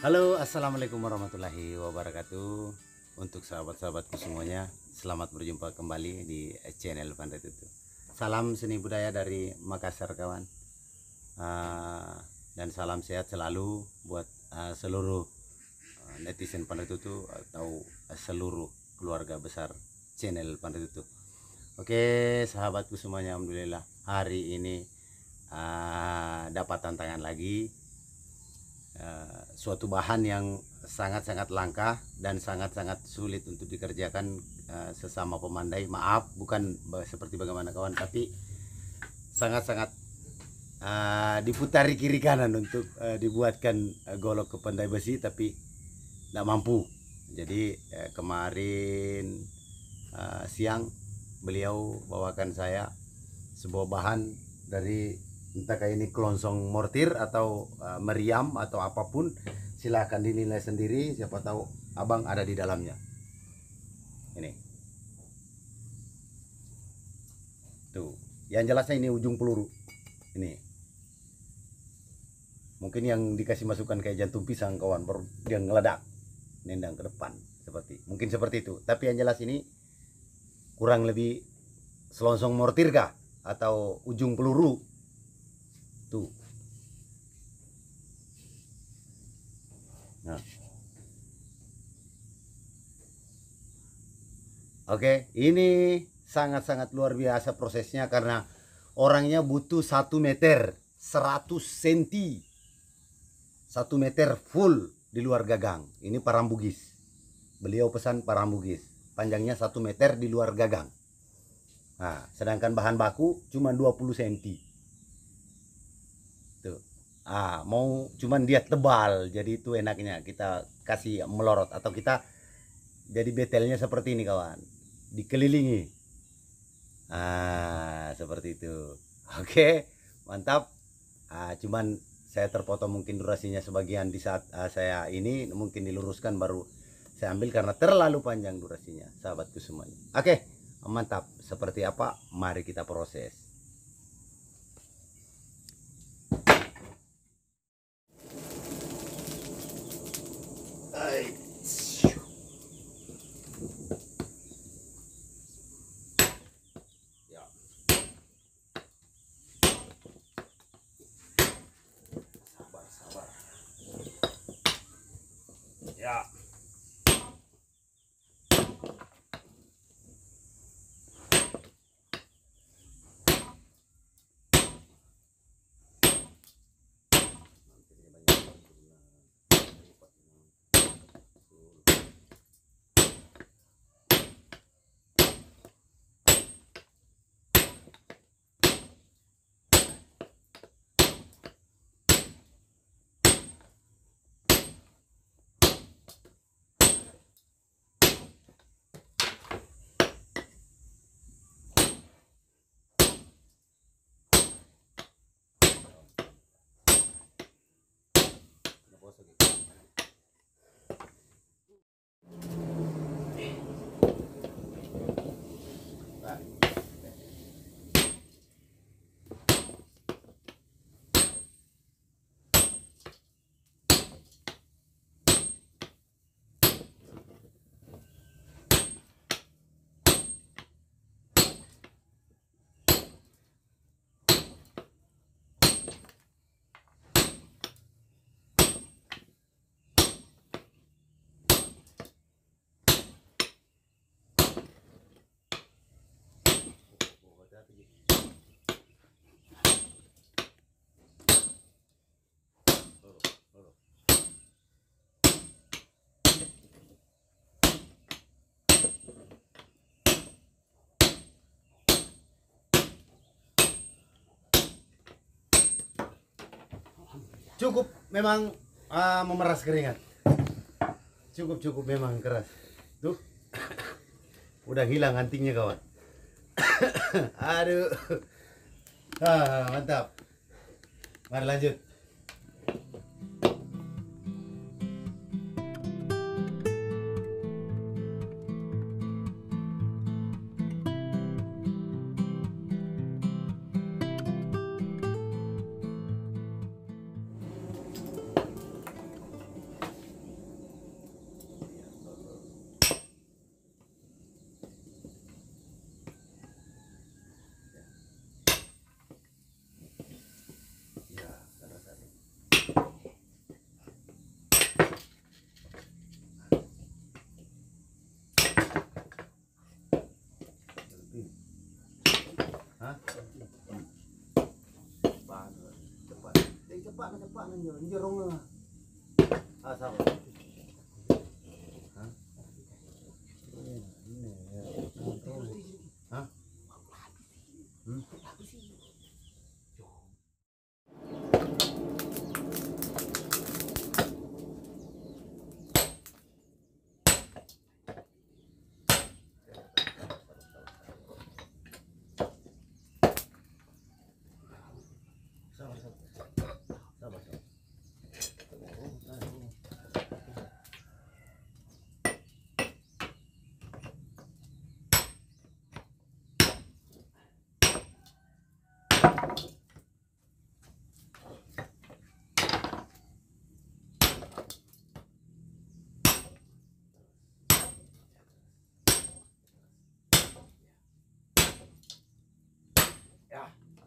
Halo, assalamualaikum warahmatullahi wabarakatuh. Untuk sahabat-sahabatku semuanya, selamat berjumpa kembali di channel Pandai Tutu. Salam seni budaya dari Makassar, kawan. Dan salam sehat selalu buat seluruh netizen Pandai Tutu atau seluruh keluarga besar channel Pandai Tutu. Oke, sahabatku semuanya, alhamdulillah hari ini dapat tantangan lagi. Suatu bahan yang sangat-sangat langka dan sangat-sangat sulit untuk dikerjakan sesama pemandai. Maaf, bukan seperti bagaimana kawan, tapi sangat-sangat diputari kiri kanan untuk dibuatkan golok ke pandai besi, tapi tidak mampu. Jadi kemarin siang beliau bawakan saya sebuah bahan dari entah kayak ini kelongsong mortir atau meriam atau apapun, silahkan dinilai sendiri, siapa tahu abang ada di dalamnya. Ini tuh, yang jelasnya ini ujung peluru ini, mungkin yang dikasih masukan kayak jantung pisang kawan, baru dia ngeledak nendang ke depan, mungkin seperti itu. Tapi yang jelas ini kurang lebih selongsong mortir kah atau ujung peluru tuh. Nah, oke, ini sangat-sangat luar biasa prosesnya karena orangnya butuh 1 meter 100 cm, 1 meter full di luar gagang. Ini parambugis, beliau pesan parambugis, panjangnya 1 meter di luar gagang. Nah, sedangkan bahan baku cuma 20 cm. Tuh. Mau cuman dia tebal, jadi itu enaknya kita kasih melorot atau kita jadi betelnya seperti ini kawan, dikelilingi. Seperti itu. Oke, mantap. Cuman saya terpotong mungkin durasinya sebagian di saat saya ini mungkin diluruskan baru saya ambil karena terlalu panjang durasinya, sahabatku semuanya. Oke, mantap. Seperti apa? Mari kita proses. Ya. Cukup memang memeras keringat. Cukup memang keras. Tuh. Udah hilang antingnya kawan. Aduh. Mantap. Mari lanjut. Hah? Cepat. Cepat. Cepat jorong lah. Ah, sama. Hah? Hah? Ya.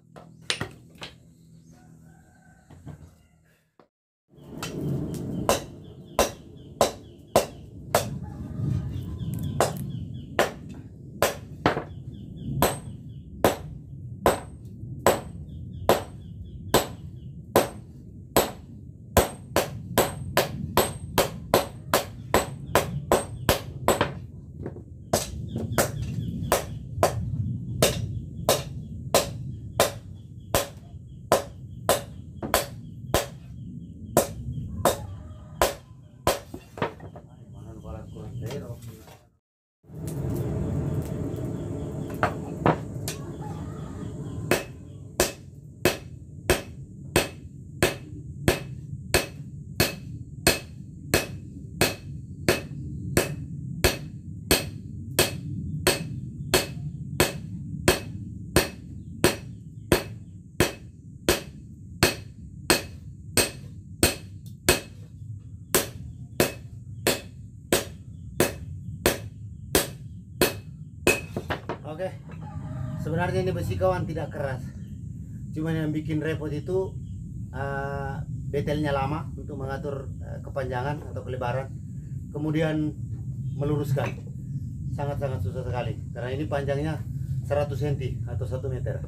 Oke, sebenarnya ini besi kawan tidak keras, cuman yang bikin repot itu betelnya lama untuk mengatur kepanjangan atau kelebaran, kemudian meluruskan sangat-sangat susah sekali karena ini panjangnya 100 cm atau 1 meter.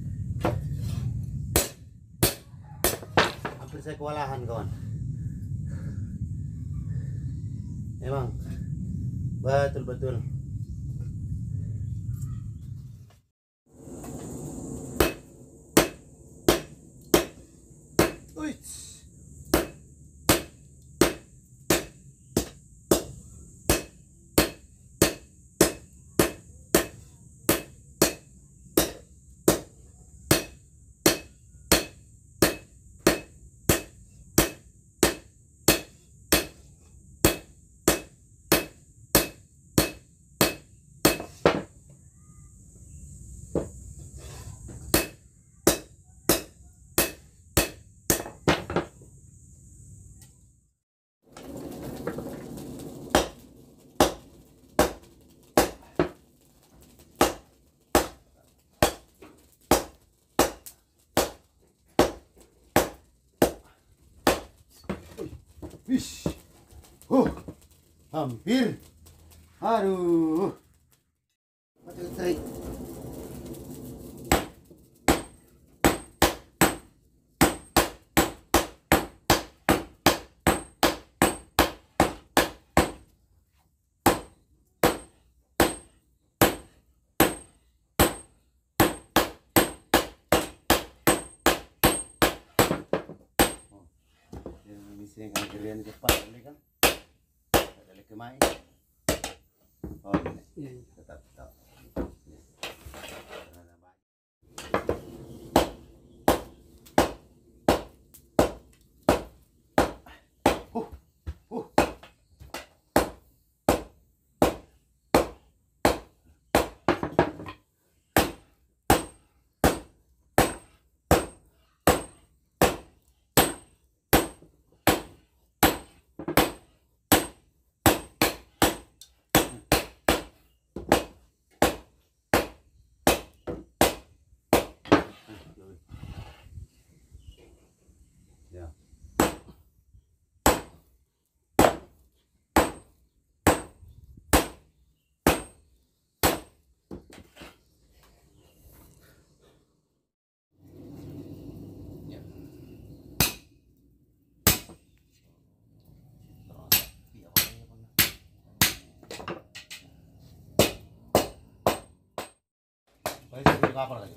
Hampir saya kewalahan kawan, emang betul-betul. Wish. Hampir. Aduh. Mati listrik. Ini kan kalian cepat boleh kan? Ada lagi main. Oh ini. Tetap. Ya. kapal lagi.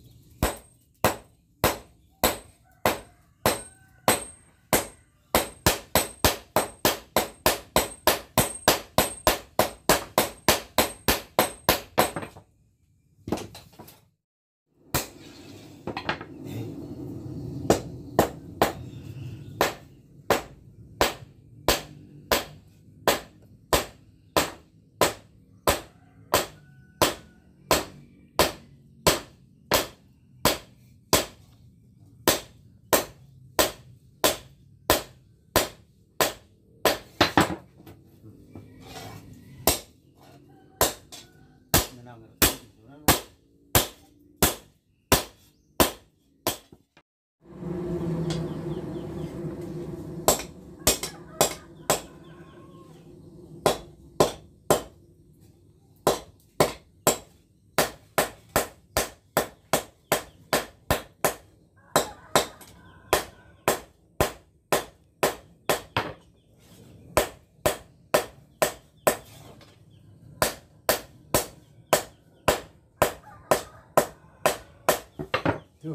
Tuh.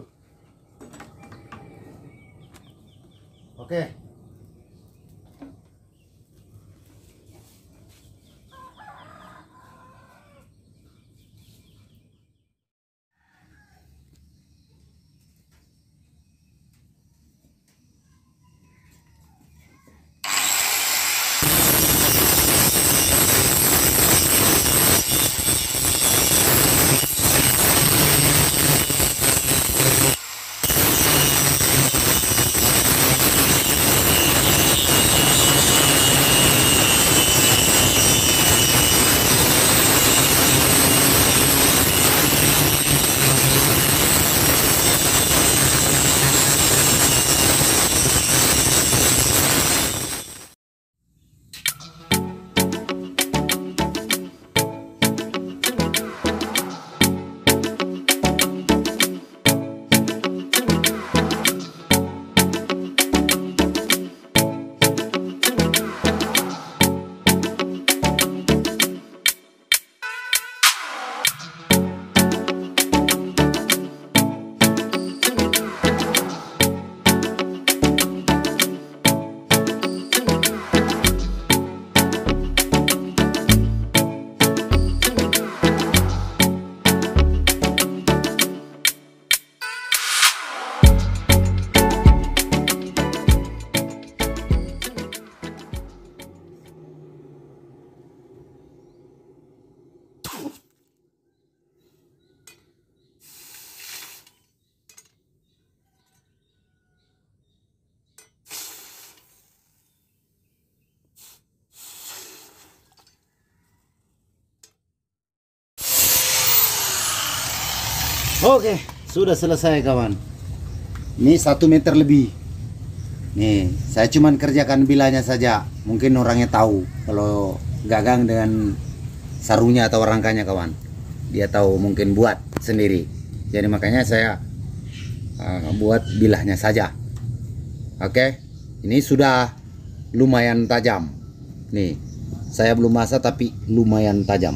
Oke. Oke, sudah selesai kawan. Ini 1 meter lebih. Nih, saya cuman kerjakan bilanya saja. Mungkin orangnya tahu kalau gagang dengan sarungnya atau rangkanya kawan. Dia tahu mungkin buat sendiri. Jadi makanya saya buat bilahnya saja. Oke, ini sudah lumayan tajam. Nih, saya belum masak tapi lumayan tajam.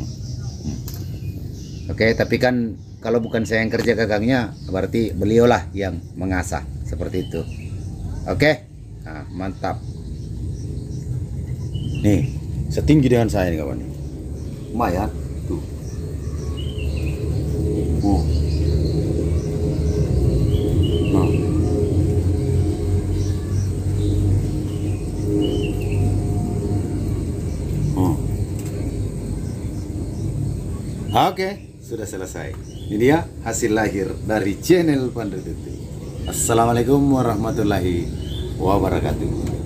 Oke, tapi kan kalau bukan saya yang kerja gagangnya, berarti beliaulah yang mengasah seperti itu. Oke, nah, mantap. Nih, setinggi dengan saya nih kawan. Lumayan, tuh. Oh. Nah. Oh. Oke, sudah selesai. Ini dia hasil lahir dari channel Pandai Detik. Assalamualaikum warahmatullahi wabarakatuh.